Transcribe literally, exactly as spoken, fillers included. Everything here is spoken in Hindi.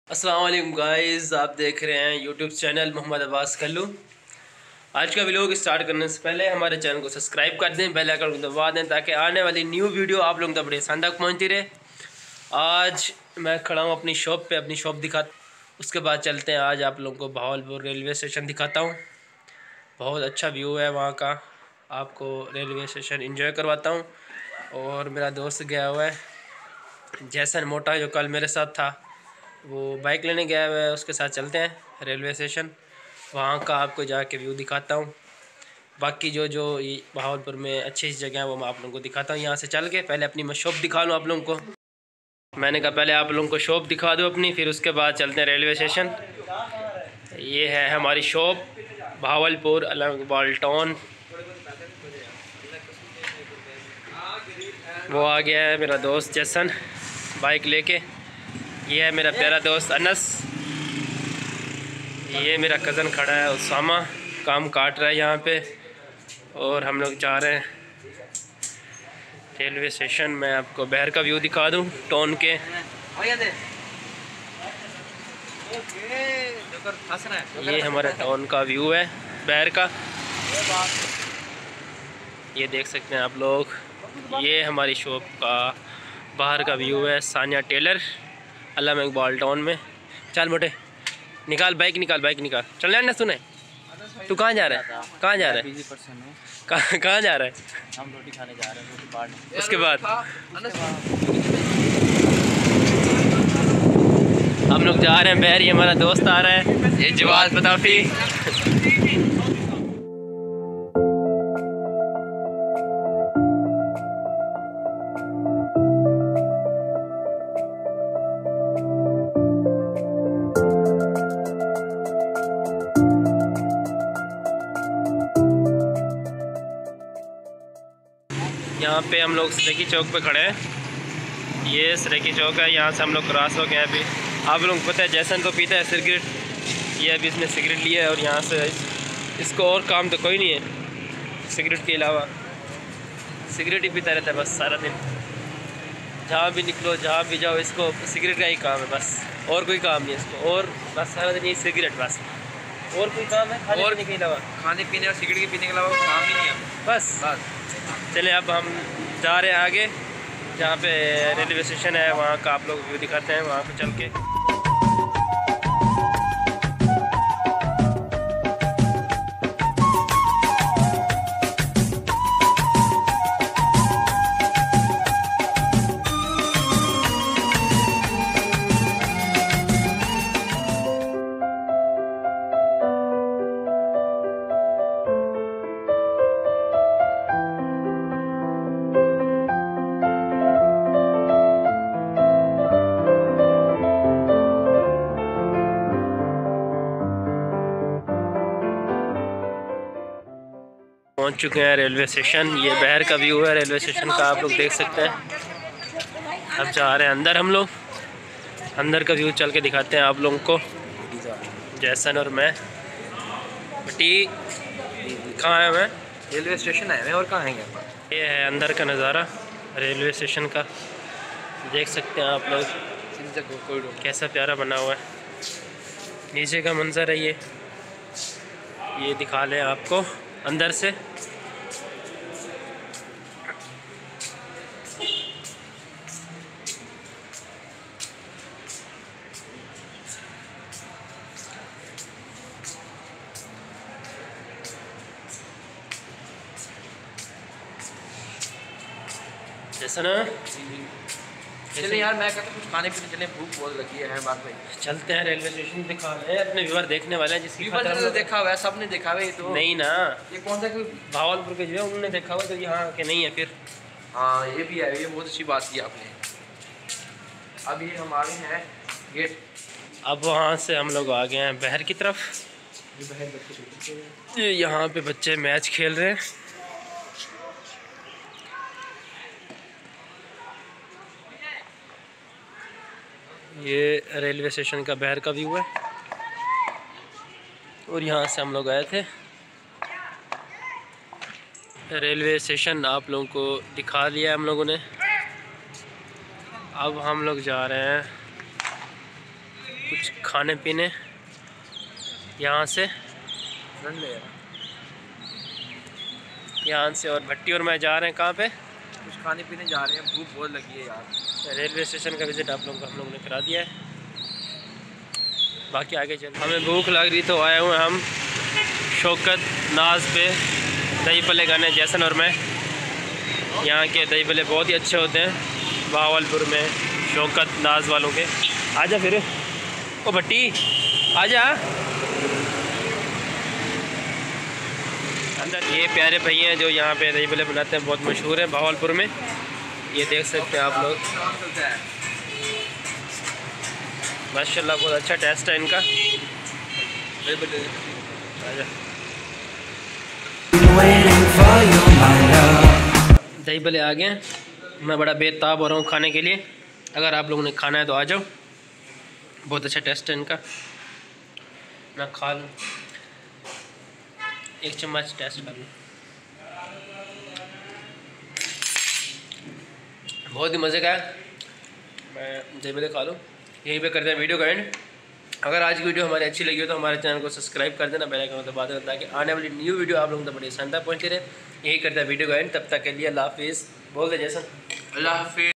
अस्सलाम वालेकुम गाइस, आप देख रहे हैं यूट्यूब चैनल मोहम्मद अब्बास कल्लू। आज का व्लॉग स्टार्ट करने से पहले हमारे चैनल को सब्सक्राइब कर दें, बेल आइकन को दबा दें ताकि आने वाली न्यू वीडियो आप लोगों तक बड़ी आसान तक पहुँचती रहे। आज मैं खड़ा हूँ अपनी शॉप पे, अपनी शॉप दिखा उसके बाद चलते हैं। आज आप लोगों को बहावलपुर रेलवे स्टेशन दिखाता हूँ। बहुत अच्छा व्यू है वहाँ का, आपको रेलवे स्टेशन इंजॉय करवाता हूँ। और मेरा दोस्त गया हुआ है जैसन मोटा, जो कल मेरे साथ था, वो बाइक लेने गया हुआ है, उसके साथ चलते हैं रेलवे स्टेशन। वहाँ का आपको जाके व्यू दिखाता हूँ। बाकी जो जो बहावलपुर में अच्छी अच्छी जगह है वो मैं आप लोगों को दिखाता हूँ। यहाँ से चल के पहले अपनी मैं शॉप दिखा लूँ आप लोगों को। मैंने कहा पहले आप लोगों को शॉप दिखा दूँ अपनी, फिर उसके बाद चलते हैं रेलवे स्टेशन। ये है हमारी शॉप बहावलपुर अलग बाल टाउन। वो आ गया है मेरा दोस्त जैसन बाइक लेके। ये है मेरा प्यारा दोस्त अनस। ये मेरा कज़न खड़ा है उसामा, काम काट रहा है यहाँ पे। और हम लोग जा रहे हैं रेलवे स्टेशन। मैं आपको बाहर का व्यू दिखा दूँ टाउन के। ये हमारा टाउन का व्यू है बाहर का, ये देख सकते हैं आप लोग। ये हमारी शॉप का बाहर का व्यू है, सानिया टेलर अल्लाह में इकबाल टाउन में। चल मोटे निकाल बाइक, निकाल बाइक निकाल। चल ना, सुने तू कहाँ जा रहा है? कहाँ जा रहा है? कहाँ कहाँ जा रहा है? हम रोटी खाने जा रहे हैं, रोटी पार्टी। उसके बाद हम लोग जा रहे हैं बहर। ये हमारा दोस्त आ रहा है, ये जवाद बताफी। यहाँ पे हम लोग सरेकी चौक पे खड़े हैं। ये सरेकी चौक है, यहाँ से हम लोग क्रॉस हो गए। अभी आप लोगों को पता है जैसन तो पीता है सिगरेट, ये अभी इसने सिगरेट लिया है। और यहाँ से इसको और काम तो कोई नहीं है सिगरेट के अलावा, सिगरेट ही पीता रहता है बस सारा दिन। जहाँ भी निकलो, जहाँ भी जाओ, इसको सिगरेट का ही काम है बस, और कोई काम नहीं है इसको। और बस सारा दिन यही सिगरेट, बस और कोई काम है खाने पीने के अलावा? खाने पीने और सिगरेट के पीने के अलावा काम ही नहीं है बस बस। चले अब हम जा रहे हैं आगे, जहाँ पे रेलवे स्टेशन है वहाँ का आप लोग व्यू दिखाते हैं। वहाँ पे चल के पहुंच चुके हैं रेलवे स्टेशन। ये बाहर का व्यू है रेलवे स्टेशन का, आप लोग देख सकते हैं। अब जा रहे हैं अंदर, हम लोग अंदर का व्यू चल के दिखाते हैं आप लोगों को। जैसन और मैं बटी कहाँ है? मैं रेलवे स्टेशन आए हैं, और कहाँ हैं? ये है अंदर का नज़ारा रेलवे स्टेशन का, देख सकते हैं आप लोग कैसा प्यारा बना हुआ है। नीचे का मंजर है ये ये दिखा लें आपको अंदर से। जैसा ना चलिए यार, मैं कहता कुछ खाने पीने चले, भूख बहुत लगी है बात भाई। चलते हैं रेलवे स्टेशन दिखा रहे हैं, अपने व्यूअर देखने वाले हैं जिसकी तो देखा हुआ है, सबने देखा हुआ है। तो नहीं ना, ये कौन सा कोई भावलपुर के जो है उन्होंने देखा हुआ, तो यहाँ के नहीं है फिर। हाँ ये भी है, ये बहुत अच्छी बात की आपने। अब ये हमारे हैं गेट। अब वहाँ से हम लोग आ गए हैं बहर की तरफ। ये बहर बच्चे ये यहाँ पे बच्चे मैच खेल रहे हैं। ये रेलवे स्टेशन का बाहर का व्यू है। और यहाँ से हम लोग आए थे रेलवे स्टेशन, आप लोगों को दिखा दिया हम लोगों ने। अब हम लोग जा रहे हैं कुछ खाने पीने यहाँ से यहाँ से और भट्टी और मैं जा रहे हैं कहाँ पे? कुछ खाने पीने जा रहे हैं, भूख बहुत लगी है यार। रेलवे स्टेशन का विज़िट आप लोगों को हम लोगों ने करा दिया है, बाकी आगे चल। हमें भूख लग रही तो आए हुए हम शौकत नाज पे दही भल्ले खाने, जैसन और मैं। यहाँ के दही भल्ले बहुत ही अच्छे होते हैं बहावलपुर में, शौकत नाज वालों के। आजा फिर ओ भट्टी आजा अंदर। ये प्यारे भैया हैं जो यहाँ पे दही भल्ले बनाते हैं, बहुत मशहूर है बहावलपुर में। ये देख सकते हैं आप लोग, माशाल्लाह बहुत अच्छा टेस्ट है इनका। दही भल्ले आ गए, मैं बड़ा बेताब हो रहा हूँ खाने के लिए। अगर आप लोगों ने खाना है तो आ जाओ, बहुत अच्छा टेस्ट है इनका। मैं खा लूँ, एक चम्मच टेस्ट कर लूँ। बहुत ही मज़े का है, मैं दही भल्ले खा लूँ। यहीं पे करते हैं वीडियो का एंड। अगर आज की वीडियो हमारी अच्छी लगी हो तो हमारे चैनल को सब्सक्राइब कर देना, बेल आइकन दबा देना, ताकि आने वाली न्यू वीडियो आप लोगों तक बड़ी आसान तक पहुँचती रहे। यही करते हैं वीडियो का एंड। तब तक के लिए अल्लाह हाफिज़। बोल दे जैसन, अल्लाह हाफिज़।